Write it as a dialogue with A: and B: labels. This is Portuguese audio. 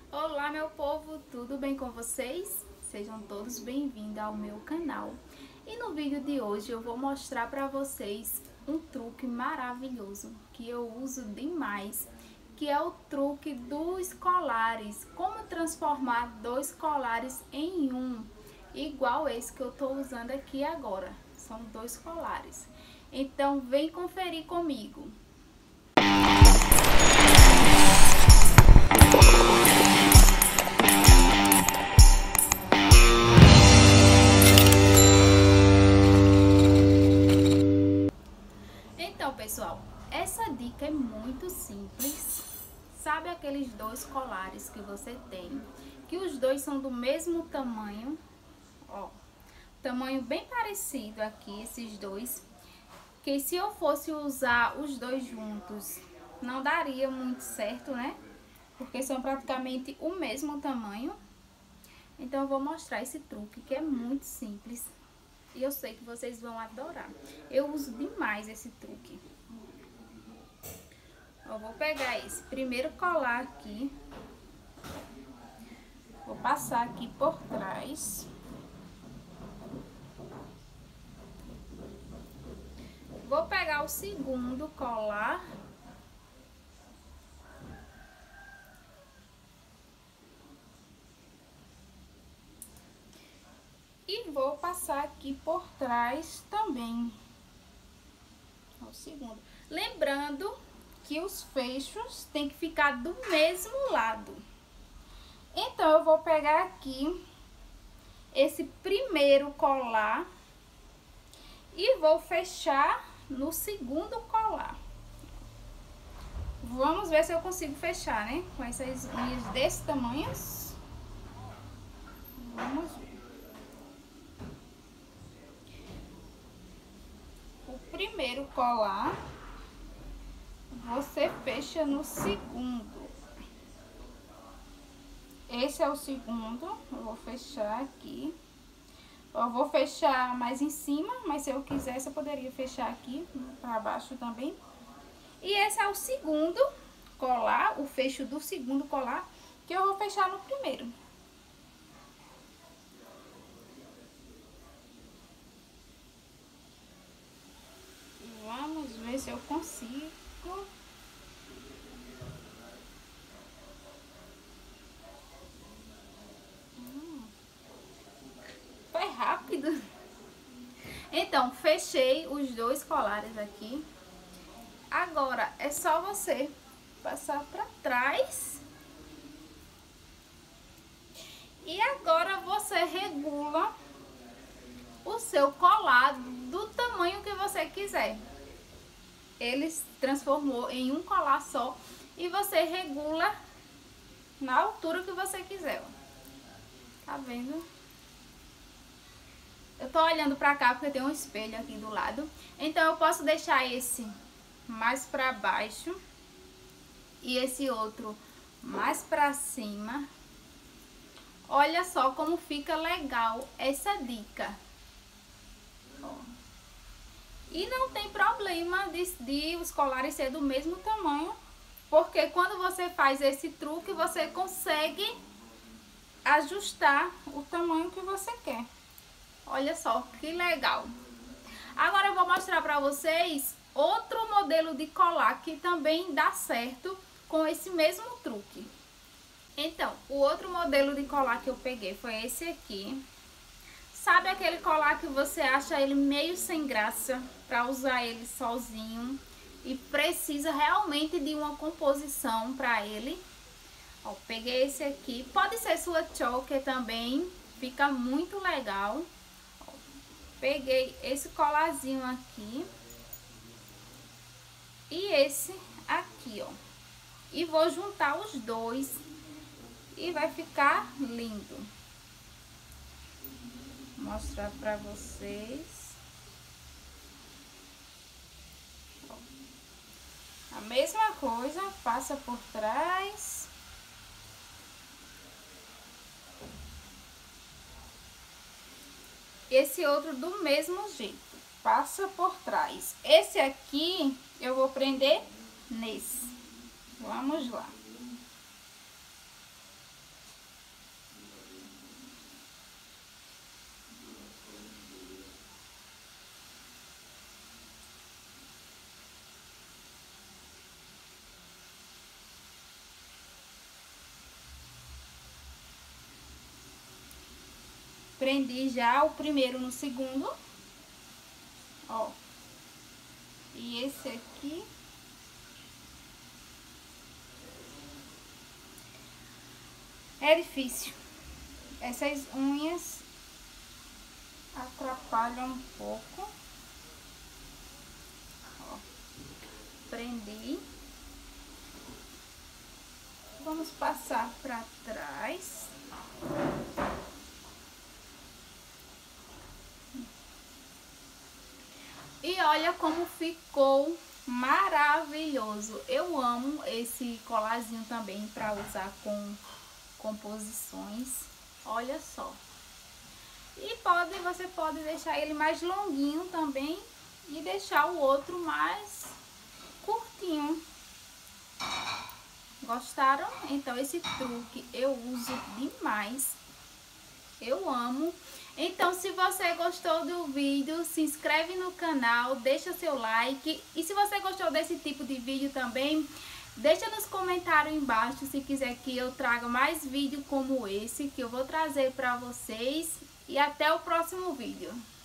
A: Olá, meu povo, tudo bem com vocês? Sejam todos bem-vindos ao meu canal. E no vídeo de hoje eu vou mostrar para vocês um truque maravilhoso que eu uso demais, que é o truque dos colares. Como transformar dois colares em um, igual esse que eu estou usando aqui agora. São dois colares. Então vem conferir comigo. Então, pessoal, essa dica é muito simples. Sabe aqueles dois colares que você tem, que os dois são do mesmo tamanho? Ó, tamanho bem parecido aqui, esses dois. Que se eu fosse usar os dois juntos, não daria muito certo, né? Porque são praticamente o mesmo tamanho. Então eu vou mostrar esse truque que é muito simples. E eu sei que vocês vão adorar. Eu uso demais esse truque. Eu vou pegar esse primeiro colar aqui. Vou passar aqui por trás. Vou pegar o segundo colar. E vou passar aqui por trás também. O segundo. Lembrando que os fechos tem que ficar do mesmo lado. Então, eu vou pegar aqui esse primeiro colar e vou fechar no segundo colar. Vamos ver se eu consigo fechar, né? Com essas linhas desse tamanho. Vamos ver. O primeiro colar, você fecha no segundo. Esse é o segundo, eu vou fechar aqui. Eu vou fechar mais em cima, mas se eu quisesse eu poderia fechar aqui para baixo também. E esse é o segundo colar, o fecho do segundo colar, que eu vou fechar no primeiro. Vamos ver se eu consigo. Foi rápido. Então, fechei os dois colares aqui. Agora, é só você passar pra trás. E agora você regula o seu colar do tamanho que você quiser. Ele se transformou em um colar só e você regula na altura que você quiser, ó. Tá vendo? Eu tô olhando pra cá porque tem um espelho aqui do lado. Então eu posso deixar esse mais pra baixo e esse outro mais pra cima. Olha só como fica legal essa dica. Ó. E não tem problema de os colares ser do mesmo tamanho, porque quando você faz esse truque, você consegue ajustar o tamanho que você quer. Olha só que legal. Agora eu vou mostrar para vocês outro modelo de colar que também dá certo com esse mesmo truque. Então, o outro modelo de colar que eu peguei foi esse aqui. Sabe aquele colar que você acha ele meio sem graça para usar ele sozinho e precisa realmente de uma composição para ele? Ó, peguei esse aqui. Pode ser sua choker também, fica muito legal. Ó, peguei esse colarzinho aqui e esse aqui, ó. E vou juntar os dois e vai ficar lindo. Vou mostrar pra vocês. Ó. A mesma coisa, passa por trás. Esse outro do mesmo jeito, passa por trás. Esse aqui eu vou prender nesse. Vamos lá. prendi já o primeiro no segundo, ó. E esse aqui é difícil. Essas unhas atrapalham um pouco. Ó, prendi. Vamos passar para trás. E olha como ficou maravilhoso. Eu amo esse colarzinho também para usar com composições. Olha só. E você pode deixar ele mais longuinho também e deixar o outro mais curtinho. Gostaram? Então esse truque eu uso demais. Eu amo. Então, se você gostou do vídeo, se inscreve no canal, deixa seu like. E se você gostou desse tipo de vídeo também, deixa nos comentários embaixo se quiser que eu traga mais vídeo como esse, que eu vou trazer para vocês. E até o próximo vídeo.